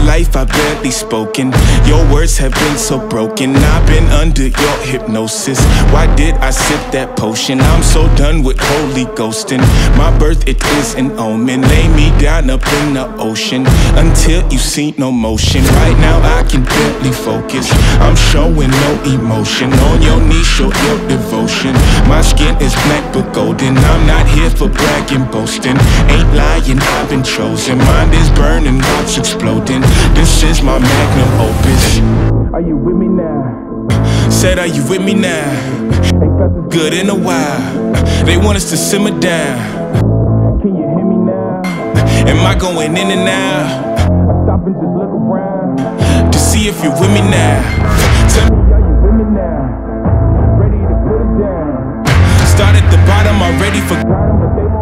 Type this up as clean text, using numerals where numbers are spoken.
life I've barely spoken. Your words have been so broken. I've been under your hypnosis. Why did I sip that potion? I'm so done with holy ghosting. My birth, it is an omen. Lay me down up in the ocean until you see no motion. Right now I can barely focus. I'm showing no emotion. On your knees, show your devotion. My skin is black but golden. I'm not here for bragging, boasting. Ain't lying, I've been chosen. Mind is burning, heart's exploding. This is my magnum opus. Are you with me now? Said, are you with me now? Ain't felt this good in a while. They want us to simmer down. Can you hear me now? Am I going in and out? I stop and just look around to see if you're with me now. Tell me, are you with me now? Ready to put it down. Start at the bottom, already forgotten, but they